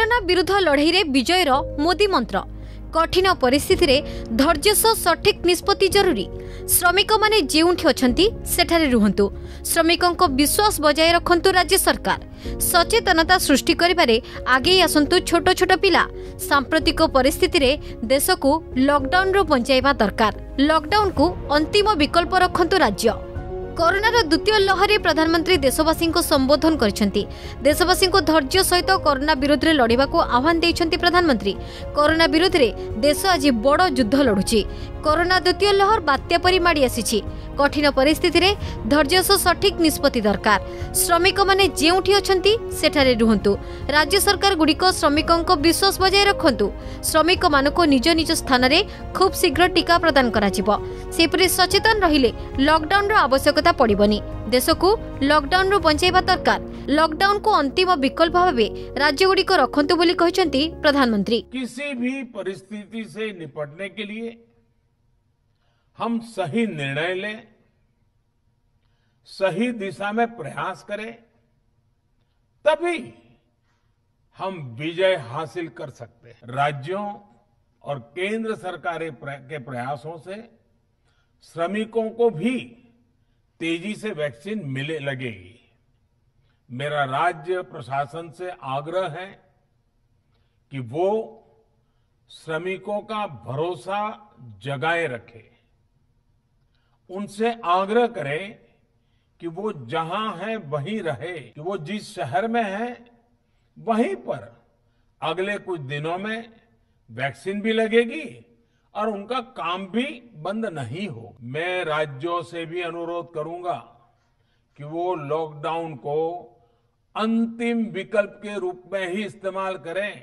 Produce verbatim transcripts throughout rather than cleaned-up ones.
Corona विरुद्ध लड़ाई रे विजयर मोदी मंत्र। कठिन परिस्थिति रे धैर्य सह सठिक निष्पत्ति जरूरी। श्रमिक माने जेउठी अछंती सेठारे रुहंतु। श्रमिकों को विश्वास बजाय रखंतु। राज्य सरकार सचेतनता सृष्टि करिबारे आगे आसंतु। छोट छोट पिला सांप्रतिक परिस्थिति रे देश को लॉकडाउन रो बंचाइबा दरकार। लॉकडाउन को अंतिम विकल्प रखंतु राज्य। कोरोनार द्वितीय लहरी प्रधानमंत्री देशवासी को संबोधन करछंती। देशवासी को धैर्य सहित कोरोना विरुद्ध रे लड़िबा को आह्वान देइछंती प्रधानमंत्री। कोरोना विरुद्ध रे देश आज बड़ युद्ध लड़ुची। कोरोना द्वितीय लहर बात्या परि माड़ी आसीछि। कठिन परिस्थिति रे धैर्य सह सठिक निष्पत्ति दरकार। श्रमिक माने जेउठी अछंती सेठारे रुहंतु। राज्य सरकार गुड़िक श्रमिकों को विश्वास बजाय रखंतु। श्रमिक मानको निज निज स्थान रे खूब शीघ्र टीका प्रदान कराजिबो। सेपरि सचेतन रहिले लॉकडाउन रो आवश्यकता पड़िबनी। देश को लॉकडाउन रो बंचाइबा दरकार। लॉकडाउन को अंतिम विकल्प भावे राज्य गुड़िक रखंतु बोली कहिसंती प्रधानमंत्री। किसी भी परिस्थिति से निपटने के लिए हम सही निर्णय लें, सही दिशा में प्रयास करें, तभी हम विजय हासिल कर सकते हैं। राज्यों और केंद्र सरकार के प्रयासों से श्रमिकों को भी तेजी से वैक्सीन मिले लगेगी। मेरा राज्य प्रशासन से आग्रह है कि वो श्रमिकों का भरोसा जगाए रखे। उनसे आग्रह करें कि वो जहां है वहीं रहे, कि वो जिस शहर में है वहीं पर अगले कुछ दिनों में वैक्सीन भी लगेगी और उनका काम भी बंद नहीं हो। मैं राज्यों से भी अनुरोध करूंगा कि वो लॉकडाउन को अंतिम विकल्प के रूप में ही इस्तेमाल करें।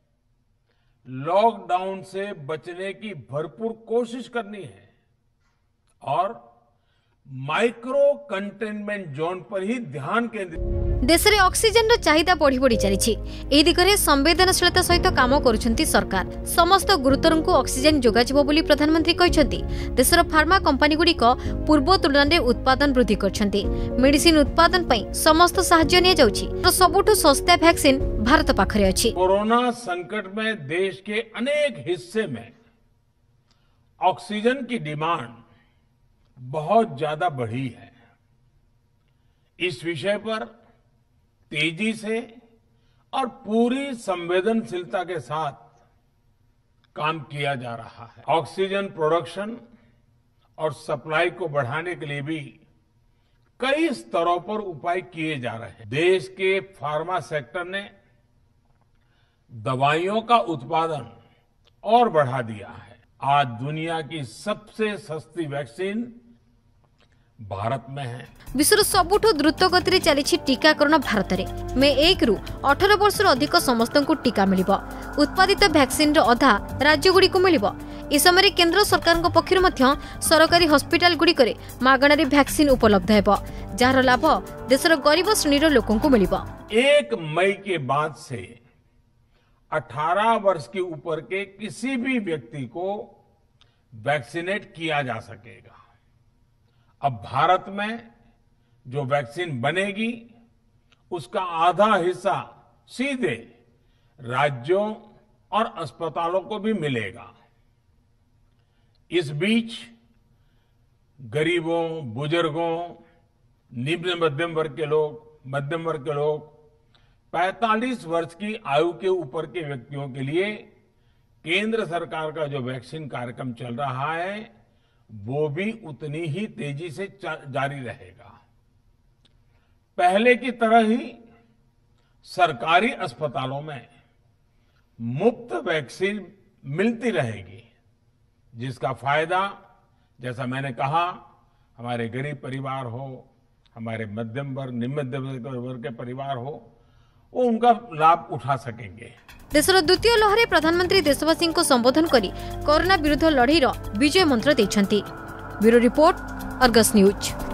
लॉकडाउन से बचने की भरपूर कोशिश करनी है और माइक्रो कंटेनमेंट जोन पर ही ध्यान केंद्रित। देश में ऑक्सीजन रो चाहिदा बढ़ी बढ़ी चली। ए दिगरे संवेदनशीलता सहित काम करुछंती सरकार। समस्त गुरुतरों को ऑक्सीजन जोगाजिबो बोली प्रधानमंत्री कहिसंती। देशर फार्मा कंपनी गुड़िक पूर्व तुलन में उत्पादन वृद्धि करछंती। मेडिसिन उत्पादन पई समस्त सहायता निया जाउछि। सबुठु सस्ता वैक्सीन भारत पाखरे अछि। कोरोना संकट में देश के अनेक हिस्से में ऑक्सीजन की डिमांड बहुत ज्यादा बढ़ी है। इस विषय पर तेजी से और पूरी संवेदनशीलता के साथ काम किया जा रहा है। ऑक्सीजन प्रोडक्शन और सप्लाई को बढ़ाने के लिए भी कई स्तरों पर उपाय किए जा रहे हैं। देश के फार्मा सेक्टर ने दवाइयों का उत्पादन और बढ़ा दिया है। आज दुनिया की सबसे सस्ती वैक्सीन भारत में है। विश्वर सबुठु द्रुत गति चली टीकाकरण भारत में। मे एक रु अठारह वर्ष अधिक समस्त को टीका मिलिबो। उत्पादित वैक्सीन रो अधा राज्य गुड़ी को मिलिबो। इस समय केंद्र सरकार पक्षर मध्य सरकारी हॉस्पिटल गुड़िक मागणारे वैक्सीन उपलब्ध हेबो, जार लाभ देशर गरीब श्रेणी लोकों को मिलिबो। एक मई के बाद से अठारह वर्ष के ऊपर के किसी भी व्यक्ति को वैक्सीनेट किया जा सकेगा। अब भारत में जो वैक्सीन बनेगी उसका आधा हिस्सा सीधे राज्यों और अस्पतालों को भी मिलेगा। इस बीच गरीबों, बुजुर्गों, निम्न मध्यम वर्ग के लोग, मध्यम वर्ग के लोग, पैंतालीस वर्ष की आयु के ऊपर के व्यक्तियों के लिए केंद्र सरकार का जो वैक्सीन कार्यक्रम चल रहा है वो भी उतनी ही तेजी से जारी रहेगा। पहले की तरह ही सरकारी अस्पतालों में मुफ्त वैक्सीन मिलती रहेगी, जिसका फायदा, जैसा मैंने कहा, हमारे गरीब परिवार हो, हमारे मध्यम वर्ग, निम्न मध्यम वर्ग के परिवार हो, वो उनका लाभ उठा सकेंगे। देशर द्वितीय लहरे प्रधानमंत्री देशवासी को संबोधन करी कोरोना विरुद्ध लड़ाई विजय मंत्र देछंती। Bureau report, Argus news.